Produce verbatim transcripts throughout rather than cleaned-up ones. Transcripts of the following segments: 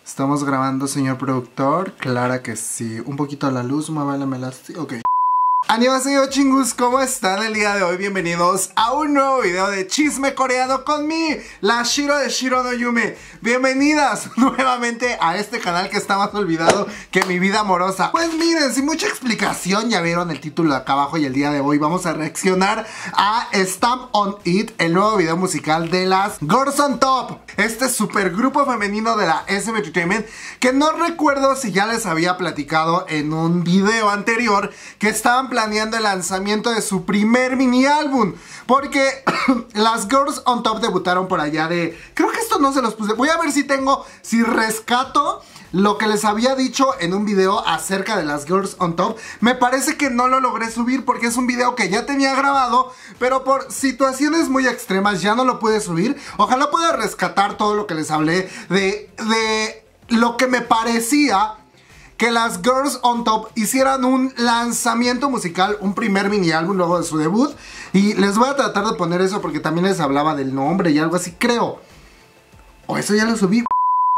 Estamos grabando, señor productor. Clara que sí. Un poquito a la luz, muévalemela así. Ok. Annyeonghaseyo chingus, ¿cómo están el día de hoy? Bienvenidos a un nuevo video de chisme coreano con mí, la Shiro de Shiro no Yume. Bienvenidas nuevamente a este canal que está más olvidado que mi vida amorosa. Pues miren, sin mucha explicación, ya vieron el título de acá abajo y el día de hoy vamos a reaccionar a Stamp on It, el nuevo video musical de las Girls on Top, este supergrupo femenino de la S M Entertainment, que no recuerdo si ya les había platicado en un video anterior que estaban planeando el lanzamiento de su primer mini álbum, porque las Girls on Top debutaron por allá de... Creo que esto no se los puse, voy a ver si tengo, si rescato lo que les había dicho en un video acerca de las Girls on Top. Me parece que no lo logré subir porque es un video que ya tenía grabado, pero por situaciones muy extremas ya no lo pude subir. Ojalá pueda rescatar todo lo que les hablé de, de lo que me parecía que las Girls on Top hicieran un lanzamiento musical, un primer mini álbum luego de su debut. Y les voy a tratar de poner eso porque también les hablaba del nombre y algo así, creo. O eso ya lo subí.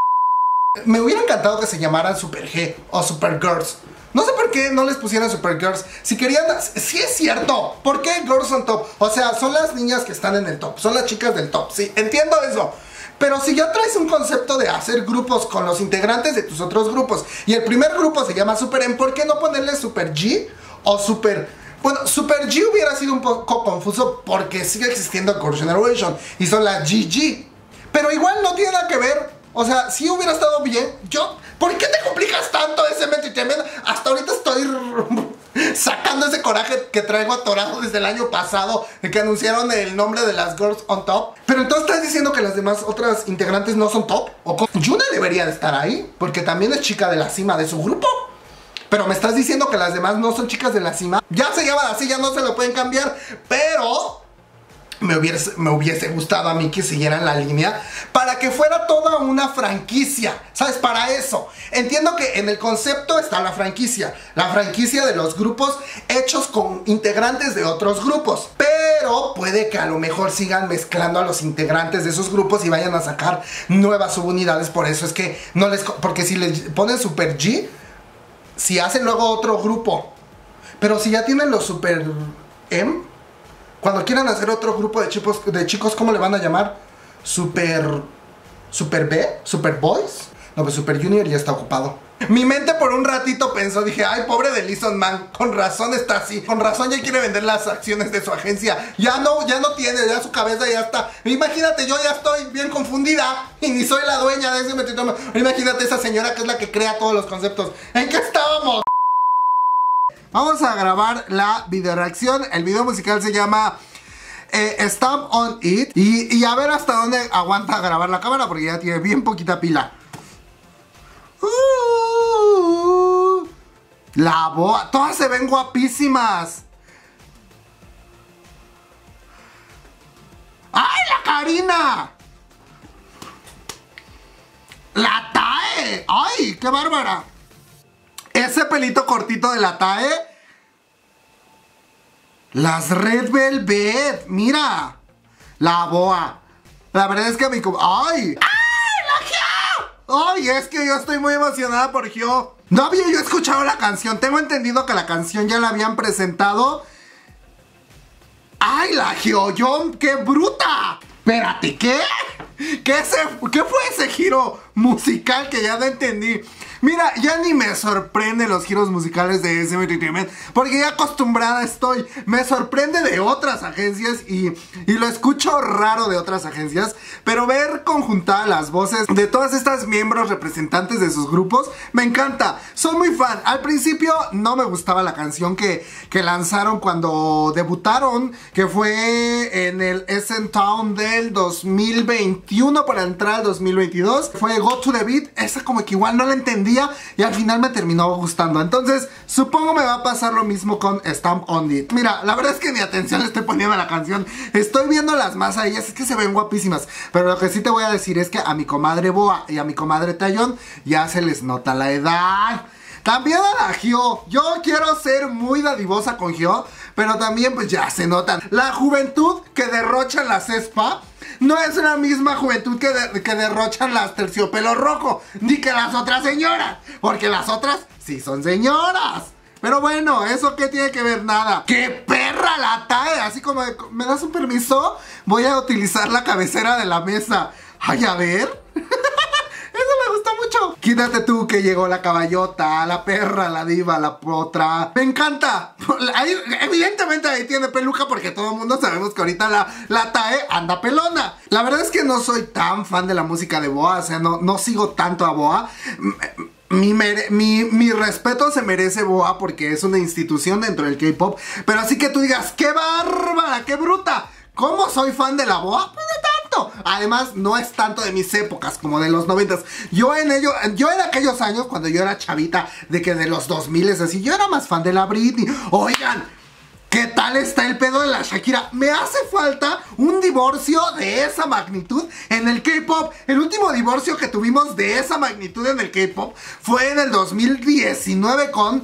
Me hubiera encantado que se llamaran Super G o Super Girls. No sé por qué no les pusieran Super Girls. Si querían... Sí es cierto. ¿Por qué Girls on Top? O sea, son las niñas que están en el top. Son las chicas del top. Sí, entiendo eso. Pero si ya traes un concepto de hacer grupos con los integrantes de tus otros grupos y el primer grupo se llama Super M, ¿por qué no ponerle Super G o Super... Bueno, Super G hubiera sido un poco confuso porque sigue existiendo Girls' Generation y son las G G. Pero igual no tiene nada que ver. O sea, si hubiera estado bien. Yo... ¿Por qué te complicas tanto ese Entertainment? Hasta ahorita estoy sacando ese coraje que traigo atorado desde el año pasado, de que anunciaron el nombre de las Girls on Top. Pero entonces estás diciendo que las demás otras integrantes no son top. ¿O cómo? Yuna debería de estar ahí, porque también es chica de la cima de su grupo. Pero me estás diciendo que las demás no son chicas de la cima. Ya se llaman así, ya no se lo pueden cambiar. Pero... Me hubiese, me hubiese gustado a mí que siguieran la línea para que fuera toda una franquicia, ¿sabes? Para eso. Entiendo que en el concepto está la franquicia. La franquicia de los grupos hechos con integrantes de otros grupos. Pero puede que a lo mejor sigan mezclando a los integrantes de esos grupos y vayan a sacar nuevas subunidades. Por eso es que no les... Porque si les ponen Super G, si hacen luego otro grupo. Pero si ya tienen los Super M... Cuando quieran hacer otro grupo de chicos, de chicos, ¿cómo le van a llamar? Super... Super B, Super Boys. No, pues Super Junior ya está ocupado. Mi mente por un ratito pensó, dije, ay, pobre de Lison Man, con razón está así, con razón ya quiere vender las acciones de su agencia. Ya no, ya no tiene, ya su cabeza ya está. Imagínate, yo ya estoy bien confundida y ni soy la dueña de ese metitomo. Imagínate esa señora que es la que crea todos los conceptos. ¿En qué estábamos? Vamos a grabar la video reacción. El video musical se llama eh, Stamp on It. Y, y a ver hasta dónde aguanta grabar la cámara, porque ya tiene bien poquita pila. uh, La boa. Todas se ven guapísimas. ¡Ay, la Karina! ¡La Tae! ¡Ay, qué bárbara! Ese pelito cortito de la Tae. Las Red Velvet. Mira. La boa. La verdad es que mi... ¡Ay! ¡Ay, la Hyo! ¡Ay, es que yo estoy muy emocionada por Hyo! No había yo escuchado la canción. Tengo entendido que la canción ya la habían presentado. ¡Ay, la Hyo! ¡Qué bruta! Espérate, ¿qué? ¿Qué, ese, ¿Qué fue ese giro musical que ya no entendí? Mira, ya ni me sorprende los giros musicales de S M Entertainment, porque ya acostumbrada estoy. Me sorprende de otras agencias y, y lo escucho raro de otras agencias. Pero ver conjuntadas las voces de todas estas miembros representantes de sus grupos me encanta. Soy muy fan. Al principio no me gustaba la canción que, que lanzaron cuando debutaron, que fue en el S M Town del dos mil veintiuno para entrar al dos mil veintidós. Fue Go to the Beat. Esa como que igual no la entendí y al final me terminó gustando. Entonces supongo me va a pasar lo mismo con Stamp on It. Mira, la verdad es que ni atención le estoy poniendo a la canción. Estoy viendo las más a ellas, es que se ven guapísimas. Pero lo que sí te voy a decir es que a mi comadre Boa y a mi comadre Taeyeon ya se les nota la edad. También a la Hyo. Yo quiero ser muy dadivosa con Hyo, pero también pues ya se notan. La juventud que derrochan la Cespa no es la misma juventud que, de, que derrochan las Terciopelo Rojo, ni que las otras señoras, porque las otras sí son señoras. Pero bueno, ¿eso qué tiene que ver? Nada. ¡Qué perra la Tae! Así como, de, ¿me das un permiso? Voy a utilizar la cabecera de la mesa. Ay, a ver. Eso me gusta mucho. Quítate tú que llegó la caballota, la perra, la diva, la potra. Me encanta. Ahí, evidentemente ahí tiene peluca porque todo el mundo sabemos que ahorita la, la Tae anda pelona. La verdad es que no soy tan fan de la música de Boa. O sea, no, no sigo tanto a Boa. Mi, mi, mi respeto se merece Boa porque es una institución dentro del K-pop. Pero así que tú digas, ¡qué bárbara, qué bruta! ¿Cómo soy fan de la Boa? Pues de tanto. Además, no es tanto de mis épocas como de los noventas. Yo en ello, yo en aquellos años, cuando yo era chavita, de que de los dos miles así, yo era más fan de la Britney. Oigan, ¿qué tal está el pedo de la Shakira? Me hace falta un divorcio de esa magnitud en el K-pop. El último divorcio que tuvimos de esa magnitud en el K-pop fue en el dos mil diecinueve con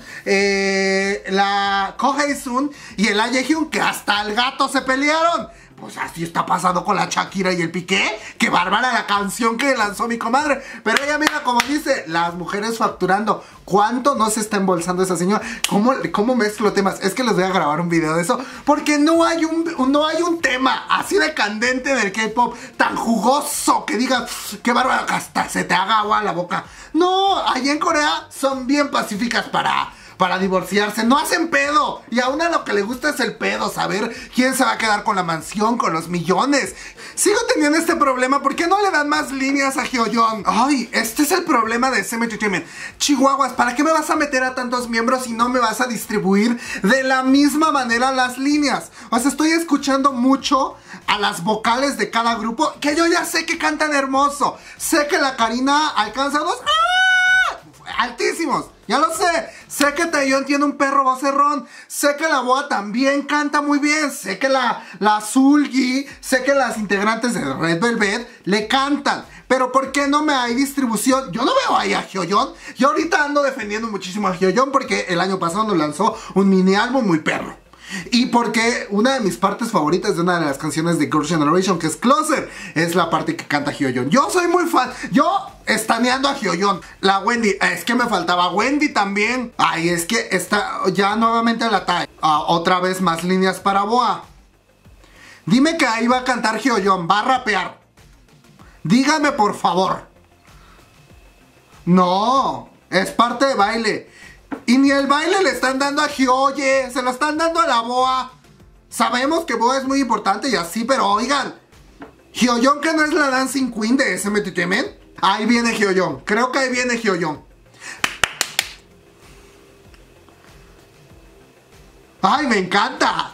eh, la Ko Hae-sun y el Ah Jae-hyun, que hasta el gato se pelearon. Pues así está pasando con la Shakira y el Piqué. ¡Qué bárbara la canción que lanzó mi comadre! Pero ella mira como dice, las mujeres facturando. ¿Cuánto no se está embolsando esa señora? ¿Cómo, cómo mezclo temas? Es que les voy a grabar un video de eso. Porque no hay un, no hay un tema así de candente del K-pop tan jugoso que digas, ¡qué bárbara! Hasta se te haga agua a la boca. No, allá en Corea son bien pacíficas para... para divorciarse, no hacen pedo. Y a una lo que le gusta es el pedo, saber quién se va a quedar con la mansión, con los millones. Sigo teniendo este problema, ¿por qué no le dan más líneas a Hyoyeon? Ay, este es el problema de S M Entertainment. Chihuahuas, ¿para qué me vas a meter a tantos miembros y no me vas a distribuir de la misma manera las líneas? O sea, estoy escuchando mucho a las vocales de cada grupo, que yo ya sé que cantan hermoso. Sé que la Karina alcanza dos... ¡Ah! Altísimos, ya lo sé. Sé que Taeyeon tiene un perro vocerrón. Sé que la Boa también canta muy bien. Sé que la, la Sulgi, sé que las integrantes de Red Velvet le cantan. Pero ¿por qué no me hay distribución? Yo no veo ahí a Hyoyeon. Yo ahorita ando defendiendo muchísimo a Hyoyeon porque el año pasado nos lanzó un mini álbum muy perro. Y porque una de mis partes favoritas de una de las canciones de Girls' Generation, que es Closer, es la parte que canta Hyoyeon. Yo soy muy fan. Yo estaneando a Hyoyeon. La Wendy, es que me faltaba Wendy también. Ay, es que está ya nuevamente la Tae. Uh, otra vez más líneas para Boa. Dime que ahí va a cantar Hyoyeon, va a rapear. Dígame por favor. No, es parte de baile. Y ni el baile le están dando a Hyoye, se lo están dando a la Boa. Sabemos que Boa es muy importante y así, pero oigan, Hyoyeon, que no es la Dancing Queen de S M Entertainment. Ahí viene Hyoyeon, creo que ahí viene Hyoyeon. ¡Ay, me encanta!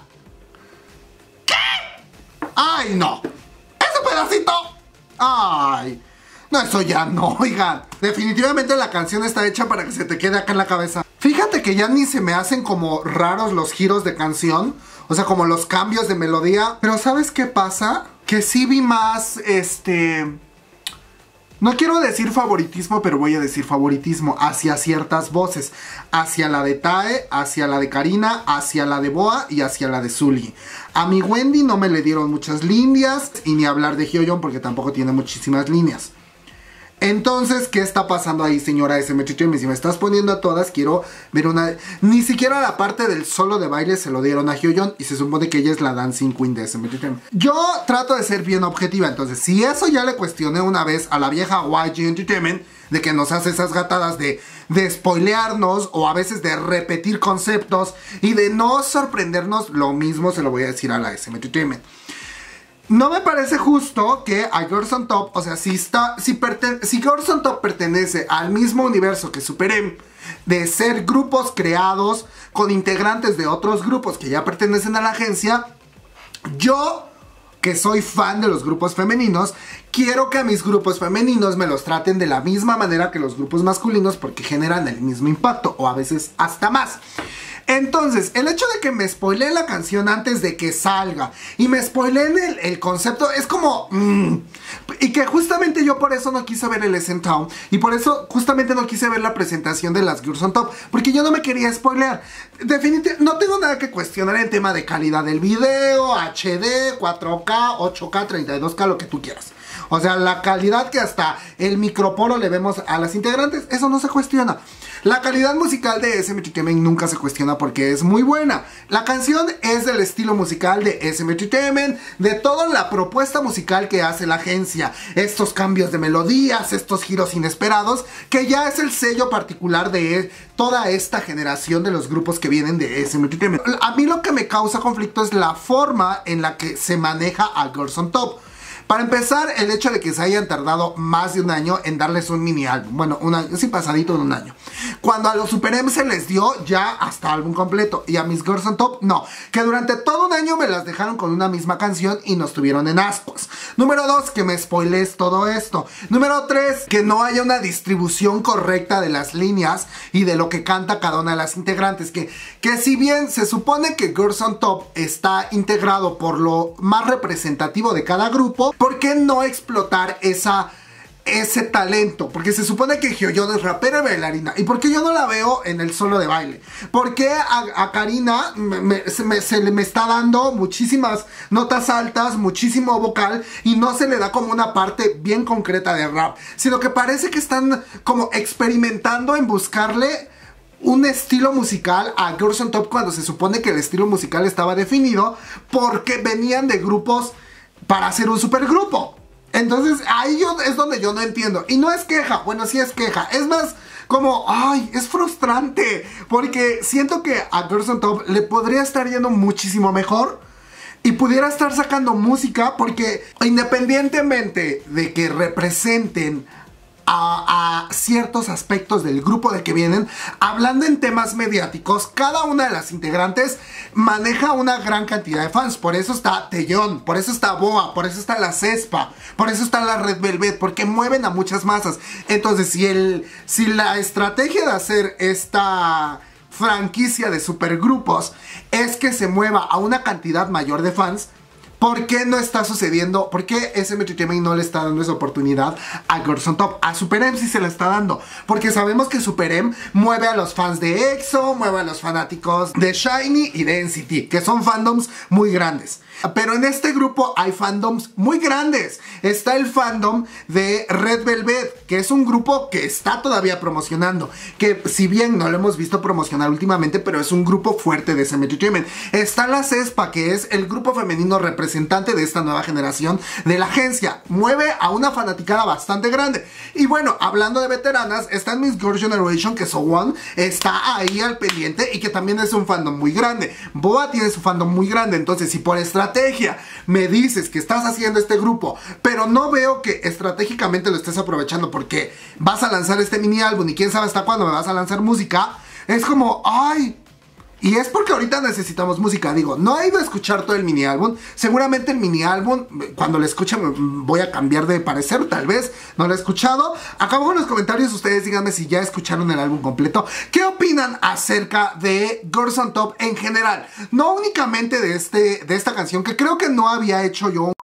¿Qué? ¡Ay, no! ¡Ese pedacito! ¡Ay! No, eso ya no, oigan. Definitivamente la canción está hecha para que se te quede acá en la cabeza. Fíjate que ya ni se me hacen como raros los giros de canción. O sea, como los cambios de melodía. Pero ¿sabes qué pasa? Que sí vi más, este... no quiero decir favoritismo, pero voy a decir favoritismo hacia ciertas voces. Hacia la de Tae, hacia la de Karina, hacia la de Boa y hacia la de Sulgi. A mi Wendy no me le dieron muchas líneas. Y ni hablar de Hyoyeon porque tampoco tiene muchísimas líneas. Entonces, ¿qué está pasando ahí, señora S M Entertainment? Si me estás poniendo a todas, quiero ver una... Ni siquiera la parte del solo de baile se lo dieron a Hyoyeon. Y se supone que ella es la Dancing Queen de S M Entertainment. Yo trato de ser bien objetiva. Entonces, si eso ya le cuestioné una vez a la vieja Y G Entertainment, de que nos hace esas gatadas de, de spoilearnos o a veces de repetir conceptos y de no sorprendernos, lo mismo se lo voy a decir a la S M Entertainment. No me parece justo que a Girls on Top, o sea, si, está, si, perten si Girls on Top pertenece al mismo universo que Super M, de ser grupos creados con integrantes de otros grupos que ya pertenecen a la agencia, yo, que soy fan de los grupos femeninos, quiero que a mis grupos femeninos me los traten de la misma manera que los grupos masculinos porque generan el mismo impacto, o a veces hasta más. Entonces, el hecho de que me spoileen la canción antes de que salga y me spoileen el, el concepto es como... Mmm, y que justamente yo por eso no quise ver el S M Town y por eso justamente no quise ver la presentación de las Girls on Top, porque yo no me quería spoilear. Definitivamente no tengo nada que cuestionar en tema de calidad del video, H D, cuatro K, ocho K, treinta y dos K, lo que tú quieras. O sea, la calidad que hasta el microporo le vemos a las integrantes, eso no se cuestiona. La calidad musical de S M Entertainment nunca se cuestiona porque es muy buena. La canción es del estilo musical de S M Entertainment, de toda la propuesta musical que hace la agencia. Estos cambios de melodías, estos giros inesperados, que ya es el sello particular de toda esta generación de los grupos que vienen de S M Entertainment. A mí lo que me causa conflicto es la forma en la que se maneja a Girls on Top. Para empezar, el hecho de que se hayan tardado más de un año en darles un mini álbum. Bueno, un año, sí, pasadito de un año. Cuando a los Super M se les dio ya hasta álbum completo. Y a mis Girls on Top, no. Que durante todo un año me las dejaron con una misma canción y nos tuvieron en ascuas. Número dos, que me spoilees todo esto. Número tres, que no haya una distribución correcta de las líneas y de lo que canta cada una de las integrantes. Que, que si bien se supone que Girls on Top está integrado por lo más representativo de cada grupo, ¿por qué no explotar esa, ese talento? Porque se supone que Hyoyeon es rapera y bailarina. ¿Y por qué yo no la veo en el solo de baile? ¿Por qué a, a Karina me, me, se, me, se le me está dando muchísimas notas altas, muchísimo vocal y no se le da como una parte bien concreta de rap? Sino que parece que están como experimentando en buscarle un estilo musical a Girls on Top cuando se supone que el estilo musical estaba definido porque venían de grupos para hacer un supergrupo. Entonces ahí yo, es donde yo no entiendo. Y no es queja, bueno, sí es queja. Es más como, ay, es frustrante. Porque siento que a Girls on Top le podría estar yendo muchísimo mejor y pudiera estar sacando música, porque independientemente de que representen A, a ciertos aspectos del grupo del que vienen, hablando en temas mediáticos, cada una de las integrantes maneja una gran cantidad de fans. Por eso está Taeyeon, por eso está Boa, por eso está la Cespa, por eso está la Red Velvet, porque mueven a muchas masas. Entonces, si, el, si la estrategia de hacer esta franquicia de supergrupos es que se mueva a una cantidad mayor de fans, ¿por qué no está sucediendo? ¿Por qué S M Entertainment no le está dando esa oportunidad a Girls on Top? A Super M sí se la está dando, porque sabemos que Super M mueve a los fans de EXO, mueve a los fanáticos de SHINee y de N C T, que son fandoms muy grandes. Pero en este grupo hay fandoms muy grandes. Está el fandom de Red Velvet, que es un grupo que está todavía promocionando, que si bien no lo hemos visto promocionar últimamente, pero es un grupo fuerte de S M Entertainment. Está la Cespa, que es el grupo femenino representante de esta nueva generación de la agencia. Mueve a una fanaticada bastante grande. Y bueno, hablando de veteranas, está en Miss Girl Generation, que Sowon está ahí al pendiente y que también es un fandom muy grande. Boa tiene su fandom muy grande. Entonces, si por estrategia me dices que estás haciendo este grupo, pero no veo que estratégicamente lo estés aprovechando porque vas a lanzar este mini álbum y quién sabe hasta cuándo me vas a lanzar música, es como, ay... Y es porque ahorita necesitamos música. Digo, no he ido a escuchar todo el mini álbum. Seguramente el mini álbum, cuando lo escuche, voy a cambiar de parecer. Tal vez no lo he escuchado. Acá abajo en los comentarios ustedes díganme si ya escucharon el álbum completo. ¿Qué opinan acerca de Girls on Top en general? No únicamente de, este, de esta canción, que creo que no había hecho yo